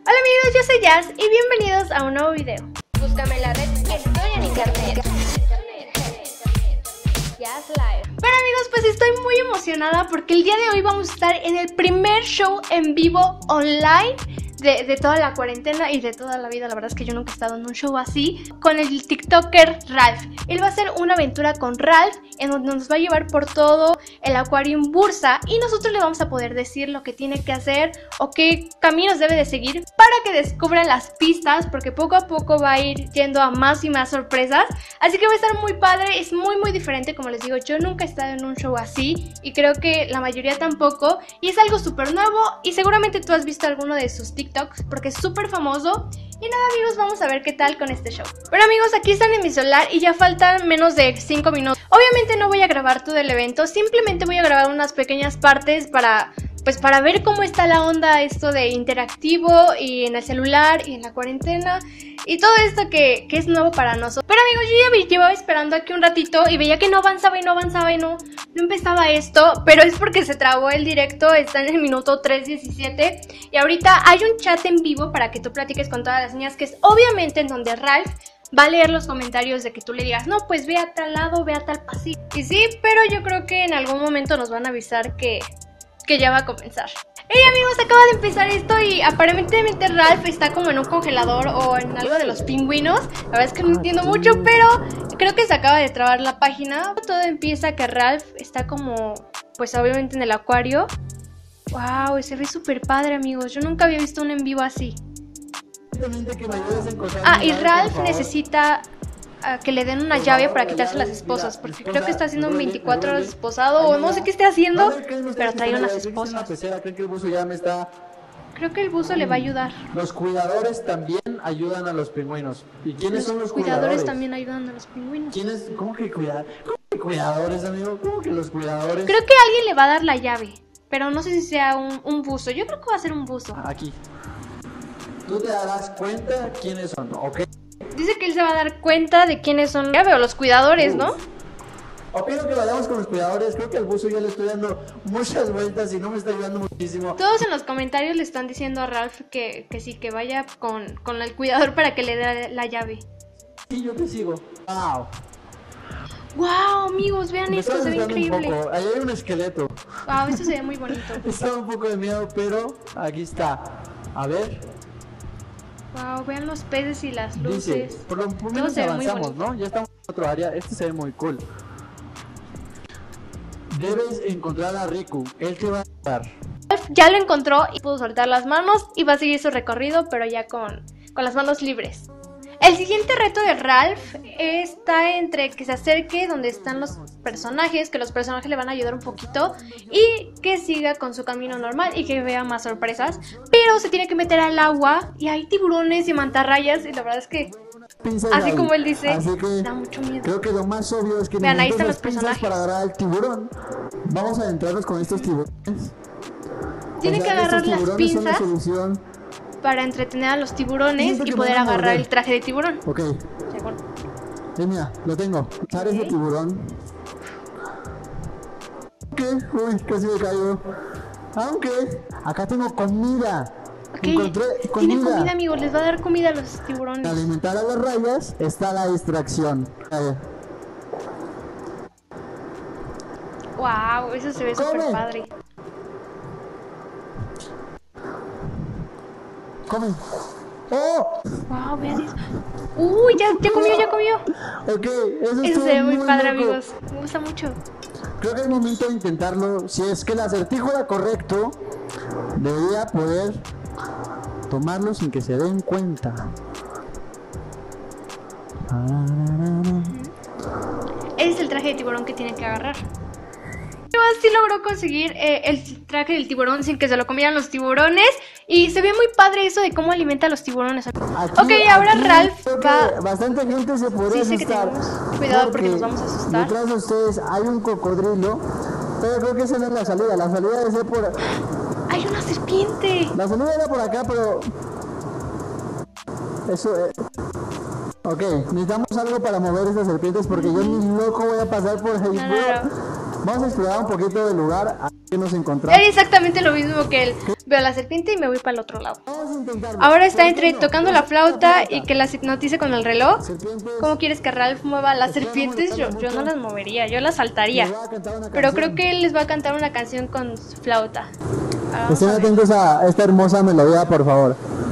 Hola amigos, yo soy Jazz y bienvenidos a un nuevo video. Búscame en la red, estoy en internet. Jazz Live. Bueno amigos, pues estoy muy emocionada porque el día de hoy vamos a estar en el primer show en vivo online de toda la cuarentena y de toda la vida. La verdad es que yo nunca he estado en un show así, con el TikToker Ralph. Él va a hacer una aventura con Ralph en donde nos va a llevar por todo el Aquarium Bursa y nosotros le vamos a poder decir lo que tiene que hacer o qué caminos debe de seguir para que descubran las pistas, porque poco a poco va a ir yendo a más y más sorpresas. Así que va a estar muy padre, es muy diferente. Como les digo, yo nunca he estado en un show así y creo que la mayoría tampoco, y es algo súper nuevo y seguramente tú has visto alguno de sus TikToks porque es súper famoso. Y nada amigos, vamos a ver qué tal con este show. Pero amigos, aquí están en mi celular y ya faltan menos de 5 minutos. Obviamente no voy a grabar todo el evento, simplemente voy a grabar unas pequeñas partes para ver cómo está la onda esto de interactivo y en el celular y en la cuarentena y todo esto que es nuevo para nosotros. Pero amigos, yo ya me llevaba esperando aquí un ratito y veía que no avanzaba y no empezaba esto, pero es porque se trabó el directo, está en el minuto 3:17 y ahorita hay un chat en vivo para que tú platiques con todas las niñas, que es obviamente en donde Ralph va a leer los comentarios de que tú le digas, no, pues ve a tal lado, ve a tal pasillo. Y sí, pero yo creo que en algún momento nos van a avisar que ya va a comenzar. Hey amigos, acaba de empezar esto y aparentemente Ralph está como en un congelador o en algo de los pingüinos. La verdad es que no entiendo mucho, pero creo que se acaba de trabar la página. Todo empieza que Ralph está como, pues obviamente en el acuario. Wow, se ve súper padre amigos, yo nunca había visto un en vivo así. Y Ralph necesita que le den una llave para quitarse las esposas, porque creo que está haciendo un 24 horas esposado o no sé qué esté haciendo, pero trae unas esposas. Creo que el buzo le va a ayudar. Los cuidadores también ayudan a los pingüinos. ¿Y quiénes son los cuidadores? También ayudan a los pingüinos. ¿Quiénes? ¿Cómo que cuidadores, amigo? ¿Cómo que los cuidadores? Creo que alguien le va a dar la llave, pero no sé si sea un buzo. Yo creo que va a ser un buzo. Aquí. Tú te darás cuenta quiénes son, ¿ok? Dice que él se va a dar cuenta de quiénes son. Ya veo, los cuidadores, ¿no? Opino que vayamos con los cuidadores. Creo que al buzo ya le estoy dando muchas vueltas y no me está ayudando muchísimo. Todos en los comentarios le están diciendo a Ralph que sí, que vaya con el cuidador para que le dé la llave. Sí, yo te sigo. Wow. Wow, amigos, vean esto, se ve increíble. Ahí hay un esqueleto. Wow, esto se ve muy bonito. Está un poco de miedo, pero aquí está. A ver. Wow, vean los peces y las luces. Dice, por lo menos avanzamos, ¿no? Ya estamos en otro área. Este se ve muy cool. Debes encontrar a Riku. Él te va a ayudar. Ya lo encontró y pudo soltar las manos y va a seguir su recorrido, pero ya con las manos libres. El siguiente reto de Ralph está entre que se acerque donde están los personajes, que los personajes le van a ayudar un poquito, y que siga con su camino normal y que vea más sorpresas, pero se tiene que meter al agua y hay tiburones y mantarrayas y la verdad es que, así como él dice, da mucho miedo. Creo que lo más obvio es que vean, ahí están los personajes para agarrar al tiburón. Vamos a adentrarnos con estos tiburones. Tiene que agarrar las pinzas para entretener a los tiburones y poder agarrar el traje de tiburón. Ok. Mira, lo tengo. Usar ese tiburón. Ok, uy, casi me cayó. Aunque acá tengo comida. Encontré comida. Tiene comida, amigos, les va a dar comida a los tiburones. Para alimentar a las rayas está la distracción. A ver. Wow, eso se ve súper padre. ¡Come! ¡Oh! ¡Wow! Vean eso. ¡Uy! Ya comió! Ok, eso se ve muy padre, amigos. Me gusta mucho. Creo que es momento de intentarlo. Si es que el acertijo era correcto, debería poder tomarlo sin que se den cuenta. Ese es el traje de tiburón que tiene que agarrar. Sí logró conseguir el traje del tiburón sin que se lo comieran los tiburones. Y se ve muy padre eso de cómo alimenta a los tiburones. Ahora Ralph va... Bastante gente se podría asustar. Sí, sé que tenemos cuidado porque nos vamos a asustar. Detrás de ustedes hay un cocodrilo, pero creo que esa no es la salida. La salida debe ser por... ¡Hay una serpiente! La salida era por acá, pero... Eso es... Ok, necesitamos algo para mover esas serpientes porque yo ni loco voy a pasar por ahí. No. Vamos a explorar un poquito del lugar a ver qué nos encontramos. Era exactamente lo mismo que él. Veo a la serpiente y me voy para el otro lado. Vamos a intentarlo. Ahora está ¿Por entre qué no? tocando la flauta y que las hipnotice con el reloj. Serpientes. ¿Cómo quieres que Ralph mueva las serpientes? Yo no las movería, yo las saltaría. Les voy a cantar una Pero canción. creo que él les va a cantar una canción con su flauta. Vamos Estén a ver. atentos a esta hermosa melodía, por favor.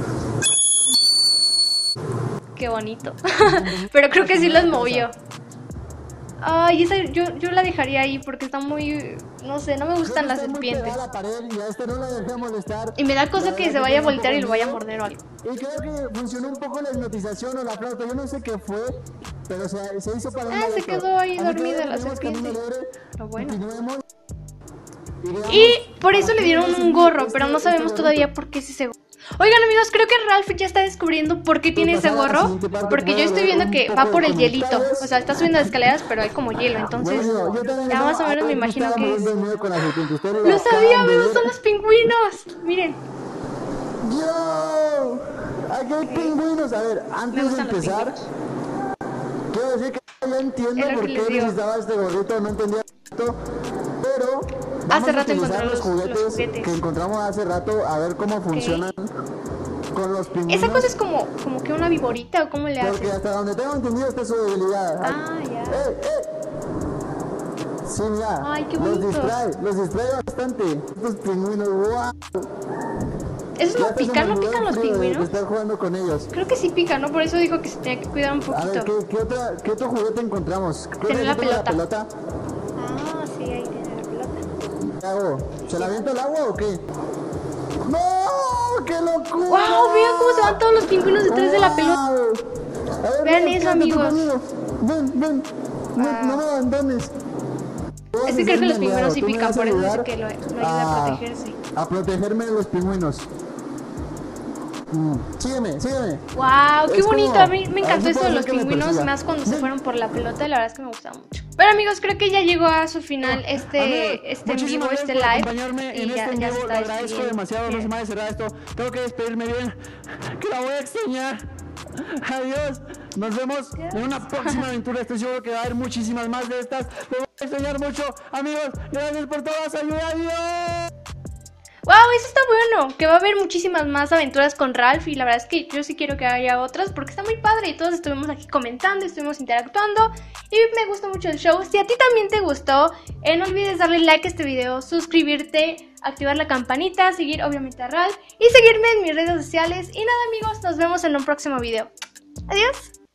Qué bonito. Pero creo que sí las movió. Ay, esa yo la dejaría ahí porque está muy... No sé, no me gustan las Está muy serpientes. pegada a la pared y a este no le dejé molestar. Y me da cosa La que verdad se vaya a tiene un voltear y poco lo vaya a de morder o algo. miedo. Y creo que funcionó un poco la hipnotización o la flauta. Yo no sé qué fue, pero se hizo para un Ah, se momento. quedó ahí Así que dormida la venimos camino serpiente. libre, Pero bueno. continuemos y veamos Y por eso a le qué dieron nos un gorro, invita pero no este sabemos gorrito. todavía por qué es ese gorro. Oigan amigos, creo que Ralph ya está descubriendo por qué tiene ese pasar a la gorro. siguiente parte, Porque yo voy a estoy ver viendo un que poco va de por el hielito. comentarios. O sea, está subiendo las escaleras, pero hay como hielo. Entonces, Bueno, yo también ya más o estaba- menos me ay, imagino estaba que es. muriendo de miedo con la serpiente. Ustedes Lo acaban sabía, de amigos, ver. son los pingüinos. Miren. ¡Yo! Aquí hay pingüinos. A ver, Me antes de gustan los empezar, quiero decir que ya entiendo Es lo por que qué les digo. necesitaba este gorrito, no entendía esto, pero vamos Hace a rato utilizar encontré los juguetes. que encontramos hace rato a ver cómo funcionan con los pingüinos. Esa cosa es como que una viborita o cómo le Porque hace. hasta donde tengo entendido esta es su debilidad. Ah, ya. Sí, mira, Ay, qué bonitos. los distrae bastante. Estos pingüinos, wow. ¿Esos no pican? ¿No pican los De pingüinos? estar jugando con ellos. Creo que sí pican, ¿no? Por eso dijo que se tenía que cuidar un A ver, poquito. ¿qué otro juguete encontramos? Creo Tiene que la aquí tengo pelota. pelota. Ah, sí, ahí tiene la pelota. ¿Qué hago? ¿Se la aviento al agua o qué? ¡No! ¡Qué locura! ¡Wow! Vean cómo se van todos los pingüinos detrás de la pelota. pelota. A ver, Vean ven, eso, quédate amigos. conmigo. Ven. No me abandones. Es que creo que los pingüinos sí Tú me pican, vas a por eso dice ayudar que lo ayuda a protegerse. A protegerme de los pingüinos. Sígueme. ¡Wow! ¡Qué Es como- bonito! A mí me a encantó ver si esto de puedo los hacer que me pingüinos, persiga. más cuando se fueron por la pelota, y la verdad es que me gustaba mucho. Pero amigos, creo que ya llegó a su final este en vivo, Muchísimas este gracias por live. acompañarme en Y ya, este en ya se vivo, está lo agradezco despidiendo. demasiado, no se me vaya a cerrar esto, tengo que despedirme bien, que la voy a extrañar. Adiós, nos vemos en una próxima aventura, estoy seguro que va a haber muchísimas más de estas, los voy a extrañar mucho, amigos, gracias por toda su ayuda, adiós. ¡Wow! Eso está bueno, que va a haber muchísimas más aventuras con Ralph y la verdad es que yo sí quiero que haya otras porque está muy padre y todos estuvimos aquí comentando, estuvimos interactuando y me gusta mucho el show. Si a ti también te gustó, no olvides darle like a este video, suscribirte, activar la campanita, seguir obviamente a Ralph y seguirme en mis redes sociales. Y nada amigos, nos vemos en un próximo video. Adiós.